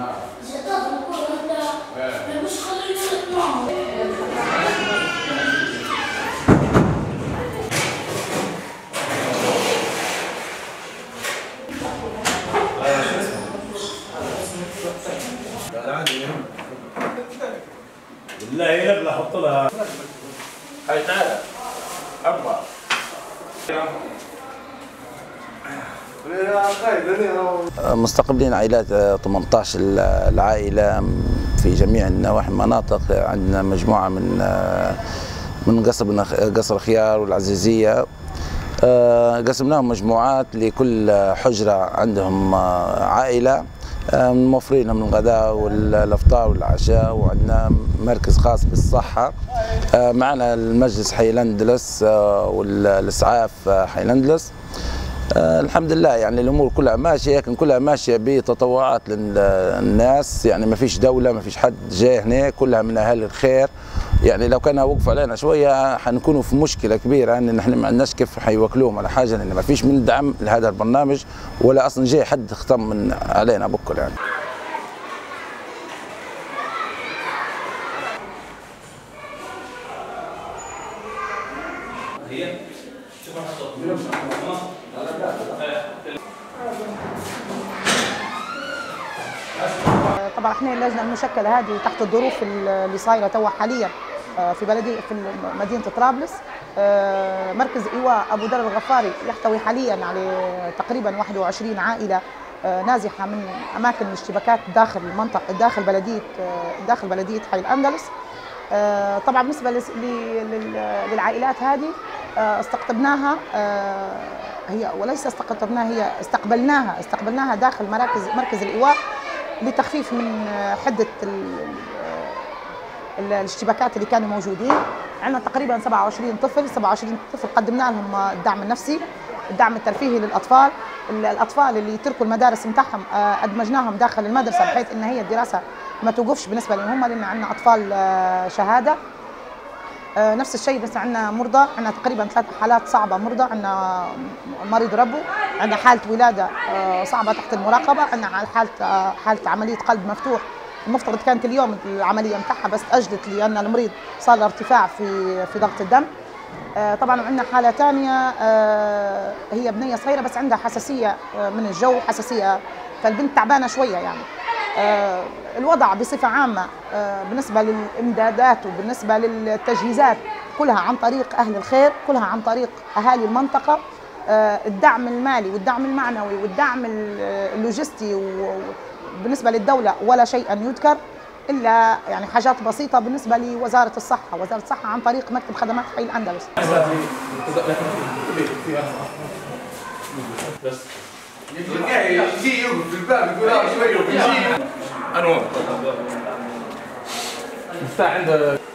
بالله يبلع حط لها. هاي تعال اربعه. مستقبلين عائلات 18 العائلة في جميع النواحي المناطق. عندنا مجموعة من قصر الخيار والعزيزية. قسمناهم مجموعات لكل حجرة عندهم عائلة، موفرين لهم الغداء والافطار والعشاء، وعندنا مركز خاص بالصحة. معنا المجلس حي الاندلس والاسعاف حي الاندلس. الحمد لله يعني الامور كلها ماشيه، لكن كلها ماشيه بتطوعات للناس، يعني ما فيش دوله، ما فيش حد جاي هنا، كلها من اهل الخير. يعني لو كان وقفوا علينا شويه حنكونوا في مشكله كبيره، ان احنا ما عندناش كيف حيوكلوهم على حاجه، لان ما فيش من دعم لهذا البرنامج، ولا اصلا جاي حد اختم من علينا بكل يعني. طبعا احنا اللجنه المشكله هذه تحت الظروف اللي صايره توا حاليا في مدينه طرابلس. مركز ايواء ابو ذر الغفاري يحتوي حاليا على تقريبا 21 عائله نازحه من اماكن الاشتباكات داخل بلديه حي الاندلس. طبعا بالنسبه للعائلات هذه استقطبناها، هي وليس استقطبناها، هي استقبلناها داخل مركز الايواء لتخفيف من حده الاشتباكات اللي كانوا موجودين. عندنا تقريبا 27 طفل قدمنا لهم الدعم النفسي، الدعم الترفيهي للاطفال. الاطفال اللي تركوا المدارس نتاعهم ادمجناهم داخل المدرسه، بحيث ان هي الدراسه ما توقفش بالنسبه لهم هم، لان عندنا اطفال شهاده. نفس الشيء بس عندنا مرضى، عندنا تقريبا 3 حالات صعبه مرضى. عندنا مريض ربو، عندنا حاله ولاده صعبه تحت المراقبه، عندنا حاله عمليه قلب مفتوح المفترض كانت اليوم العمليه نتاعها، بس تاجلت لان المريض صار له ارتفاع في ضغط الدم. طبعا عندنا حاله ثانيه هي بنيه صغيره بس عندها حساسيه من الجو، حساسيه، فالبنت تعبانه شويه يعني. الوضع بصفه عامه بالنسبه للامدادات وبالنسبه للتجهيزات كلها عن طريق اهل الخير، كلها عن طريق اهالي المنطقه. الدعم المالي والدعم المعنوي والدعم اللوجستي بالنسبه للدوله ولا شيء يذكر، الا يعني حاجات بسيطه بالنسبه لوزاره الصحه. وزاره الصحه عن طريق مكتب خدمات حي الاندلس. بس يجي يوقف في الباب يقول شويه ويجي انور. مفتاح عنده.